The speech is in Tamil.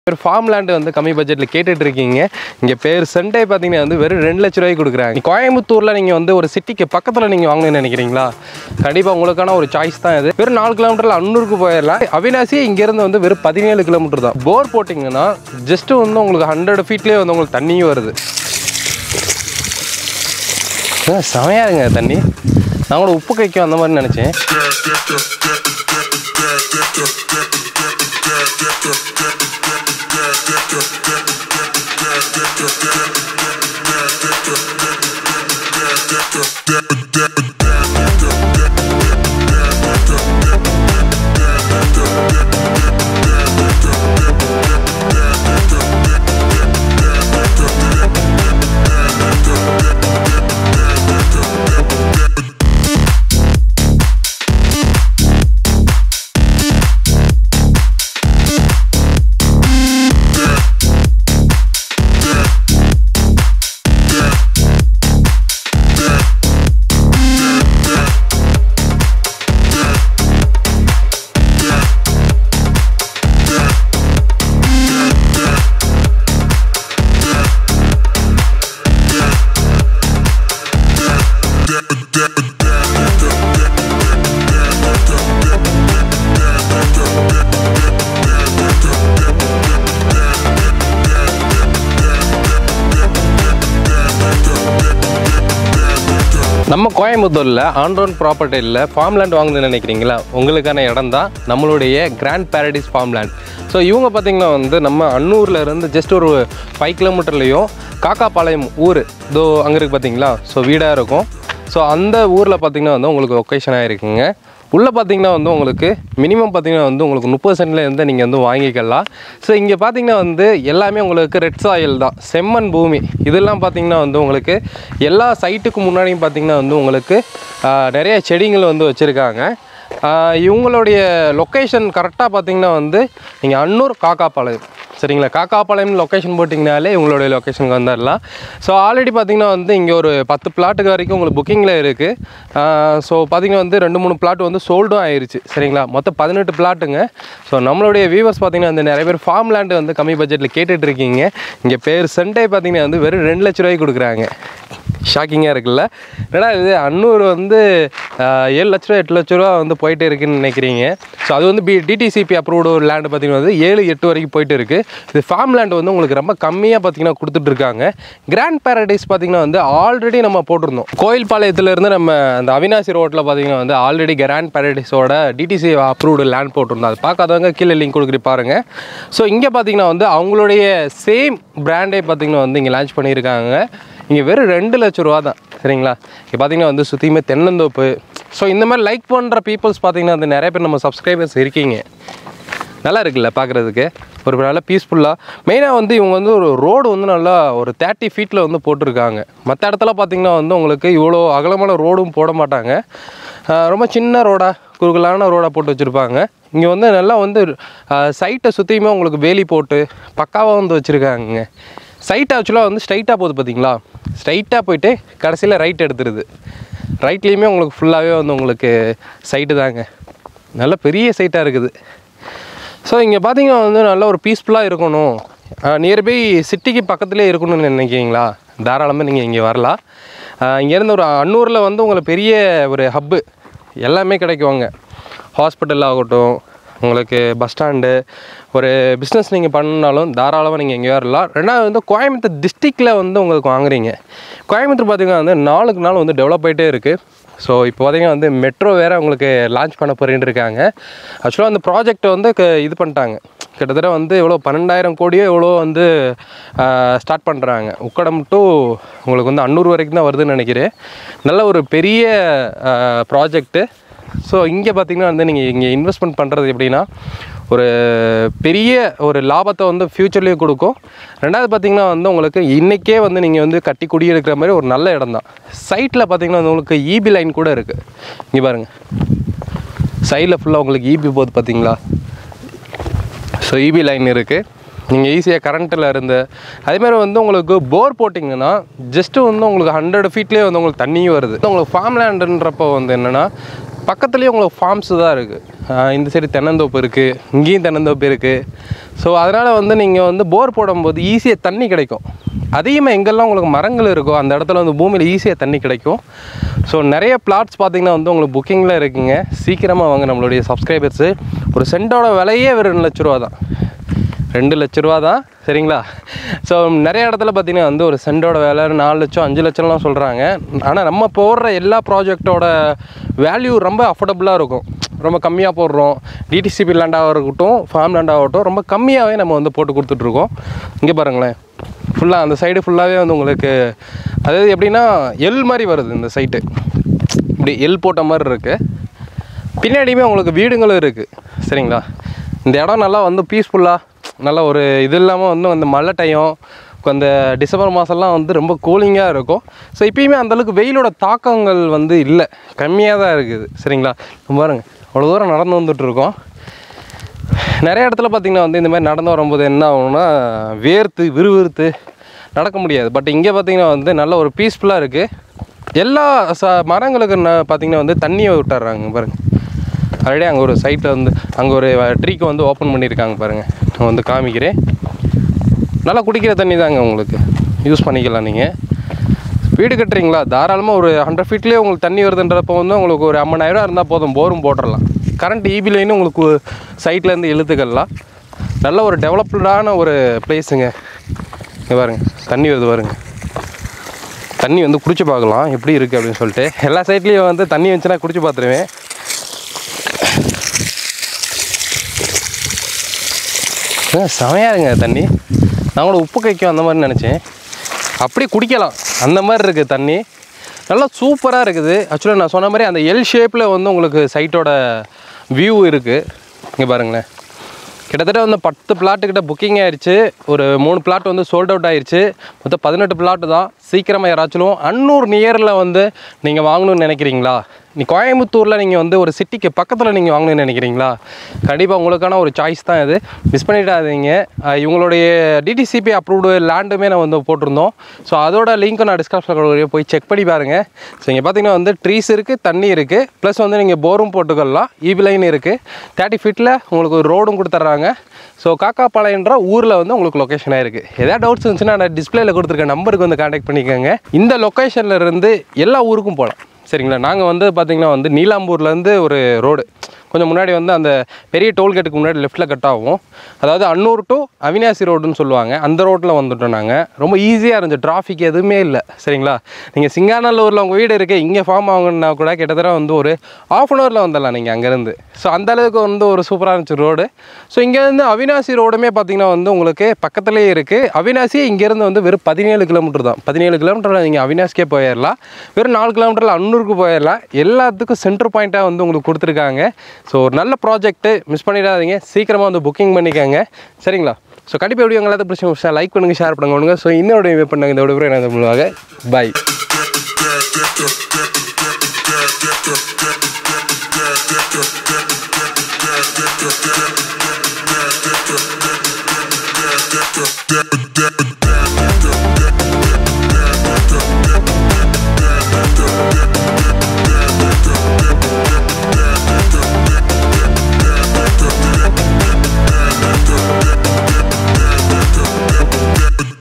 ஃபார்ம் லேண்ட் வந்து கம்மி பட்ஜெட்டில் கேட்டுட்டு இருக்கீங்க. இங்கே பேர் சென்டே பார்த்தீங்கன்னா வந்து வெறும் 2 லட்ச ரூபாய்க்கு கொடுக்குறாங்க. கோயம்புத்தூரில் நீங்கள் வந்து ஒரு சிட்டிக்கு பக்கத்தில் நீங்கள் வாங்கணும்னு நினைக்கிறீங்களா? கண்டிப்பாக உங்களுக்கான ஒரு சாய்ஸ் தான் இது. வெறும் 4 கிலோமீட்டரில் அன்னூருக்கு போயிடலாம். அவினாசி இங்கேருந்து வந்து வெறும் 17 கிலோமீட்டர் தான். போர் போட்டிங்கன்னா ஜஸ்ட்டு வந்து உங்களுக்கு 100 ஃபீட்லேயே வந்து உங்களுக்கு தண்ணியும் வருது. செமையாக இருங்க தண்ணி. நான் கூட உப்பு கைக்கும் அந்த மாதிரி நினச்சேன். நம்ம கோயம்புத்தூரில் ஆன்ரோன் ப்ராப்பர்ட்டியில் ஃபார்ம் லேண்ட் வாங்கணும்னு நினைக்கிறீங்களா? உங்களுக்கான இடம் தான் நம்மளுடைய grand paradise farm land. So இவங்க பார்த்திங்கன்னா வந்து நம்ம அன்னூரில் இருந்து ஜஸ்ட் ஒரு 5 கிலோமீட்டர்லேயும் காக்காபாளையம் ஊர் இதோ அங்கே இருக்குது பார்த்தீங்களா? ஸோ வீடாக இருக்கும். ஸோ அந்த ஊரில் பார்த்திங்கன்னா வந்து உங்களுக்கு லொக்கேஷனாக இருக்குங்க. உள்ளே பார்த்திங்கன்னா வந்து உங்களுக்கு மினிமம் பார்த்திங்கன்னா வந்து உங்களுக்கு 30% இருந்து நீங்கள் வந்து வாங்கிக்கலாம். ஸோ இங்கே பார்த்திங்கன்னா வந்து எல்லாமே உங்களுக்கு ரெட் சாயில் தான், செம்மண் பூமி. இதெல்லாம் பார்த்திங்கன்னா வந்து உங்களுக்கு எல்லா சைட்டுக்கு முன்னாடியும் பார்த்திங்கன்னா வந்து உங்களுக்கு நிறைய செடிகள் வந்து வச்சுருக்காங்க. இவங்களுடைய லொக்கேஷன் கரெக்டாக பார்த்திங்கன்னா வந்து நீங்கள் அன்னூர் காக்காபாளையம், சரிங்களா? காக்காபாளையம் லொக்கேஷன் போட்டிங்கனாலே உங்களுடைய லொக்கேஷனுக்கு வந்துடலாம். ஸோ ஆல்ரெடி பார்த்திங்கன்னா வந்து இங்கே ஒரு 10 பிளாட்டுக்கு வரைக்கும் உங்களுக்கு புக்கிங்கில் இருக்குது. ஸோ பார்த்திங்கன்னா வந்து 2-3 பிளாட் வந்து சோல்டும் ஆயிடுச்சு, சரிங்களா? மொத்தம் 18 பிளாட்டுங்க. ஸோ நம்மளுடைய வியூவர்ஸ் பார்த்திங்கன்னா வந்து நிறைய பேர் ஃபார்ம் லேண்டு வந்து கம்மி பட்ஜெட்டில் கேட்டுட்ருக்கீங்க. இங்கே பேர் சென்டே பார்த்திங்கன்னா வந்து வெறும் 2 லட்ச ரூபாய்க்கு கொடுக்குறாங்க. ஷாக்கிங்காக இருக்குல்ல? ஏன்னா இது அன்னூர் வந்து 7 லட்ச ரூபா 8 லட்ச ரூபா வந்து போயிட்டே இருக்குதுன்னு நினைக்கிறீங்க. ஸோ அது வந்து டிடிசிபி அப்ரூவ்டு ஒரு லேண்டு பார்த்திங்கன்னா வந்து 7-8 வரைக்கும் போயிட்டு இருக்குது. இது ஃபார்ம் லேண்டு வந்து உங்களுக்கு ரொம்ப கம்மியாக பார்த்திங்கன்னா கொடுத்துட்ருக்காங்க. கிராண்ட் பேரடைஸ் பார்த்திங்கன்னா வந்து ஆல்ரெடி நம்ம போட்டிருந்தோம். கோயில்பாளையத்துலேருந்து நம்ம அந்த அவினாசி ரோட்டில் பார்த்திங்கன்னா வந்து ஆல்ரெடி கிராண்ட் பேரடைஸோட டிடிசி அப்ரூவ்டு லேண்ட் போட்டிருந்தோம். அது பார்க்காதவங்க கீழே லிங்க் கொடுக்குறி பாருங்கள். ஸோ இங்கே பார்த்திங்கன்னா வந்து அவங்களுடைய சேம் பிராண்டே பார்த்திங்கன்னா வந்து இங்கே லான்ச் பண்ணியிருக்காங்க. இங்கே வெறும் 2 லட்ச ரூபா தான், சரிங்களா? இங்கே பார்த்திங்கன்னா வந்து சுற்றியுமே தென்னந்தோப்பு. ஸோ இந்த மாதிரி லைக் பண்ணுற பீப்புள்ஸ் பார்த்திங்கன்னா வந்து நிறைய பேர் நம்ம சப்ஸ்கிரைபர்ஸ் இருக்கீங்க. நல்லா இருக்குல்ல பார்க்குறதுக்கு? ஒரு நல்லா பீஸ்ஃபுல்லாக. மெயினாக வந்து இவங்க வந்து ஒரு ரோடு வந்து நல்லா ஒரு 30 ஃபீட்டில் வந்து போட்டிருக்காங்க. மற்ற இடத்துல பார்த்திங்கன்னா வந்து உங்களுக்கு இவ்வளோ அகலமான ரோடும் போட மாட்டாங்க. ரொம்ப சின்ன ரோடாக குறுகலான ரோடாக போட்டு வச்சுருப்பாங்க. இங்கே வந்து நல்லா வந்து சைட்டை சுற்றியுமே உங்களுக்கு வேலி போட்டு பக்காவாக வந்து வச்சுருக்காங்க. சைட் ஆக்சுவலாக வந்து ஸ்ட்ரைட்டாக போகுது பார்த்தீங்களா? ஸ்ட்ரைட்டாக போயிட்டு கடைசியில் ரைட் எடுத்துருது. ரைட்லேயுமே உங்களுக்கு ஃபுல்லாகவே வந்து உங்களுக்கு சைட்டு தாங்க. நல்ல பெரிய சைட்டாக இருக்குது. ஸோ இங்கே பார்த்தீங்கன்னா வந்து நல்ல ஒரு பீஸ்ஃபுல்லாக இருக்கணும், நியர்பை சிட்டிக்கு பக்கத்துலேயே இருக்கணும்னு நினைக்கிறீங்களா? தாராளமாக நீங்கள் இங்கே வரலாம். இங்கேருந்து ஒரு அன்னூரில் வந்து உங்களுக்கு பெரிய ஒரு ஹப்பு எல்லாமே கிடைக்குவாங்க. ஹாஸ்பிட்டல் ஆகட்டும், உங்களுக்கு பஸ் ஸ்டாண்டு, ஒரு பிஸ்னஸ் நீங்கள் பண்ணாலும் தாராளமாக நீங்கள் எங்கேயோ வரலாம். ரெண்டாவது வந்து கோயம்புத்தூர் டிஸ்ட்ரிக்டில் வந்து உங்களுக்கு வாங்குறீங்க. கோயம்புத்தூர் பார்த்திங்கன்னா வந்து நாளுக்கு நாள் வந்து டெவலப் ஆகிட்டே இருக்குது. ஸோ இப்போ பார்த்திங்கன்னா வந்து மெட்ரோ வேறு உங்களுக்கு லான்ச் பண்ண போகிறேன்னு இருக்காங்க. ஆக்சுவலாக அந்த ப்ராஜெக்டை வந்து இது பண்ணிட்டாங்க. கிட்டத்தட்ட வந்து எவ்வளோ 12,000 கோடியோ எவ்வளோ வந்து ஸ்டார்ட் பண்ணுறாங்க. உக்கடம் டு உங்களுக்கு வந்து அன்னூர் வரைக்கும் தான் வருதுன்னு நினைக்கிறேன். நல்ல ஒரு பெரிய ப்ராஜெக்ட்டு. ஸோ இங்கே பார்த்திங்கன்னா வந்து நீங்கள் இங்கே இன்வெஸ்ட்மெண்ட் பண்ணுறது எப்படின்னா ஒரு பெரிய ஒரு லாபத்தை வந்து ஃப்யூச்சர்லேயும் கொடுக்கும். ரெண்டாவது பார்த்திங்கன்னா வந்து உங்களுக்கு இன்றைக்கே வந்து நீங்கள் வந்து கட்டி குடியிருக்கிற மாதிரி ஒரு நல்ல இடம் தான். சைட்டில் பார்த்திங்கன்னா வந்து உங்களுக்கு ஈபி லைன் கூட இருக்குது. இங்கே பாருங்கள், சைடில் ஃபுல்லாக உங்களுக்கு ஈபி போகுது பார்த்திங்களா? ஸோ ஈபி லைன் இருக்குது. நீங்கள் ஈஸியாக கரண்ட்டில் இருந்து அதேமாதிரி வந்து உங்களுக்கு போர் போட்டிங்கன்னா ஜஸ்ட்டு வந்து உங்களுக்கு 100 ஃபீட்லேயே வந்து உங்களுக்கு தண்ணியும் வருது. உங்களுக்கு ஃபார்ம் லேண்டுன்றப்போ வந்து என்னென்னா பக்கத்துலேயே உங்களுக்கு ஃபார்ம்ஸு தான் இருக்குது. இந்த சைடு தென்னந்தோப்பு இருக்குது, இங்கேயும் தென்னந்தோப்பு இருக்குது. ஸோ அதனால் வந்து நீங்கள் வந்து போர் போடும்போது ஈஸியாக தண்ணி கிடைக்கும். அதிகமாக எங்கெல்லாம் உங்களுக்கு மரங்கள் இருக்கோ அந்த இடத்துல வந்து பூமியில் ஈஸியாக தண்ணி கிடைக்கும். ஸோ நிறைய பிளாட்ஸ் பார்த்திங்கன்னா வந்து உங்களுக்கு புக்கிங்கில் இருக்குங்க. சீக்கிரமாக வாங்க நம்மளுடைய சப்ஸ்கிரைபர்ஸு. ஒரு சென்ட்டோட விலையே ஒரு 2 லட்ச ரூபா தான், 2 லட்ச ரூபா தான், சரிங்களா? ஸோ நிறைய இடத்துல பார்த்திங்கன்னா வந்து ஒரு சென்ட்டோட விலை 4 லட்சம் 5 லட்சம்லாம் சொல்கிறாங்க. ஆனால் நம்ம போடுற எல்லா ப்ராஜெக்டோட வேல்யூ ரொம்ப அஃபோர்டபுளாக இருக்கும். ரொம்ப கம்மியாக போடுறோம். டிடிசிபி லேண்டாக இருக்கட்டும், ஃபார்ம் லேண்டாகட்டும், ரொம்ப கம்மியாகவே நம்ம வந்து போட்டு கொடுத்துட்ருக்கோம். இங்கே பாருங்களேன், ஃபுல்லாக அந்த சைடு ஃபுல்லாகவே வந்து உங்களுக்கு அதாவது எப்படின்னா எல் மாதிரி வருது. இந்த சைட்டு இப்படி எல் போட்ட மாதிரி இருக்குது. பின்னாடியுமே உங்களுக்கு வீடுங்களும் இருக்குது, சரிங்களா? இந்த இடம் நல்லா வந்து பீஸ்ஃபுல்லாக, நல்லா ஒரு இது இல்லாமல் வந்து அந்த மழை டைம், அந்த டிசம்பர் மாதம்லாம் வந்து ரொம்ப கூலிங்காக இருக்கும். ஸோ இப்போயுமே அந்தளவுக்கு வெயிலோட தாக்கங்கள் வந்து இல்லை, கம்மியாக தான் இருக்குது, சரிங்களா? பாருங்கள், அவ்வளோ தூரம் நடந்து வந்துட்டுருக்கோம். நிறைய இடத்துல பார்த்திங்கன்னா வந்து இந்த மாதிரி நடந்து வரும்போது என்ன ஆகும்னா வேர்த்து விறுவிறுத்து நடக்க முடியாது. பட் இங்கே பார்த்திங்கன்னா வந்து நல்ல ஒரு பீஸ்ஃபுல்லாக இருக்குது. எல்லா மரங்களுக்கு பார்த்திங்கன்னா வந்து தண்ணியை விட்டுறாங்க பாருங்கள். ஆல்ரெடி அங்கே ஒரு சைட்டில் வந்து அங்கே ஒரு ட்ரீக்கு வந்து ஓப்பன் பண்ணியிருக்காங்க பாருங்கள். நான் வந்து காமிக்கிறேன். நல்லா குடிக்கிற தண்ணி தாங்க, உங்களுக்கு யூஸ் பண்ணிக்கலாம். நீங்கள் வீடு கட்டுறீங்களா, தாராளமாக ஒரு 100 ஃபீட்லேயே உங்களுக்கு தண்ணி வருதுன்றப்போ வந்து உங்களுக்கு ஒரு 50,000 இருந்தால் போதும், போரும் போட்டுடலாம். கரண்ட் ஈபி லைனும் உங்களுக்கு சைட்லேருந்து இழுத்துக்கலாம். நல்ல ஒரு டெவலப்டான ஒரு பிளேஸுங்க. இங்கே பாருங்கள், தண்ணி வருது பாருங்கள். தண்ணி வந்து குடிச்சு பார்க்கலாம் எப்படி இருக்குது அப்படின்னு சொல்லிட்டு. எல்லா சைட்லேயும் வந்து தண்ணி வந்துச்சுன்னா குடிச்சு பார்த்துருவேன். செமையாக இருங்க தண்ணி. நான் கூட உப்பு கைக்கும் அந்த மாதிரி நினச்சேன். அப்படியே குடிக்கலாம் அந்த மாதிரி இருக்குது தண்ணி. நல்லா சூப்பராக இருக்குது. ஆக்சுவலாக நான் சொன்ன மாதிரி அந்த எல் ஷேப்பில் வந்து உங்களுக்கு சைட்டோட வியூ இருக்குது. இங்கே பாருங்களேன், கிட்டத்தட்ட வந்து 10 பிளாட்டுக்கிட்ட புக்கிங் ஆயிடுச்சு. ஒரு 3 பிளாட் வந்து சோல்ட் அவுட் ஆயிடுச்சு. மொத்தம் 18 பிளாட்டு தான். சீக்கிரமாக யாராச்சும் அன்னூர் நியரில் வந்து நீங்கள் வாங்கணும்னு நினைக்கிறீங்களா? நீ கோயம்புத்தூரில் நீங்கள் வந்து ஒரு சிட்டிக்கு பக்கத்தில் நீங்கள் வாங்கணும்னு நினைக்கிறீங்களா? கண்டிப்பாக உங்களுக்கான ஒரு சாய்ஸ் தான் இது, மிஸ் பண்ணிடாதீங்க. இவங்களுடைய டிடிசிபி அப்ரூவ்டு லேண்டுமே நான் வந்து போட்டிருந்தோம். ஸோ அதோட லிங்க்கும் நான் டிஸ்கிரிப்ஷனில் போய் செக் பண்ணி பாருங்கள். ஸோ இங்கே பார்த்தீங்கன்னா வந்து ட்ரீஸ் இருக்குது, தண்ணி இருக்குது, ப்ளஸ் வந்து நீங்கள் போரும் போட்டுக்கலாம். ஈபி லைன் இருக்குது. 30 ஃபீட்டில் உங்களுக்கு ஒரு ரோடும் கொடுத்துட்றாங்க. ஸோ காக்காபாளையன்ற ஊரில் வந்து உங்களுக்கு லொக்கேஷனாக இருக்குது. எதாவது டவுட்ஸ் இருந்துச்சுன்னா நான் டிஸ்பிளேயில் கொடுத்துருக்க நம்பருக்கு வந்து கான்டாக்ட் பண்ணிக்கோங்க. இந்த லொக்கேஷனில் இருந்து எல்லா ஊருக்கும் போகலாம், சரிங்களா? நாங்கள் வந்து பார்த்திங்கன்னா வந்து நீலாம்பூர்லேருந்து ஒரு ரோடு கொஞ்சம் முன்னாடி வந்து அந்த பெரிய டோல்கேட்டுக்கு முன்னாடி லெஃப்ட்டில் கட் ஆகும். அதாவது அன்னூர் டு அவினாசி ரோடுன்னு சொல்லுவாங்க. அந்த ரோட்டில் வந்துட்டோம் நாங்கள். ரொம்ப ஈஸியாக இருந்துச்சு, டிராஃபிக் எதுவுமே இல்லை, சரிங்களா? நீங்கள் சிங்காநல்லூரில் உங்கள் வீடு இருக்குது, இங்கே ஃபார்ம் ஆகுன்னா கூட கிட்டத்தட்ட வந்து ஒரு 1/2 hour வந்துடலாம் நீங்கள் அங்கேருந்து. ஸோ அந்தளவுக்கு வந்து ஒரு சூப்பராக இருந்துச்சு ரோடு. ஸோ இங்கேருந்து அவினாசி ரோடுமே பார்த்திங்கன்னா வந்து உங்களுக்கு பக்கத்துலேயே இருக்குது. அவினாசி இங்கேருந்து வந்து வெறும் 17 கிலோமீட்டர் தான். 17 கிலோமீட்டரில் நீங்கள் அவினாசிக்கே போயிடலாம். வெறும் 4 கிலோமீட்டரில் அன்னூருக்கு போயிடலாம். எல்லாத்துக்கும் சென்டர் பாயிண்ட்டாக வந்து உங்களுக்கு கொடுத்துருக்காங்க. ஸோ ஒரு நல்ல ப்ராஜெக்ட்டு, மிஸ் பண்ணிடாதீங்க. சீக்கிரமாக வந்து புக்கிங் பண்ணிக்கோங்க, சரிங்களா? ஸோ கண்டிப்பாக வீடியோ எல்லாத்தையும் பிரச்சனை லைக் பண்ணுங்கள், ஷேர் பண்ணுங்க. ஸோ இன்னொரு வீடியோ பண்ணுங்க. இந்த வீடியோ என்ன பண்ணுவாங்க. பாய். Yeah.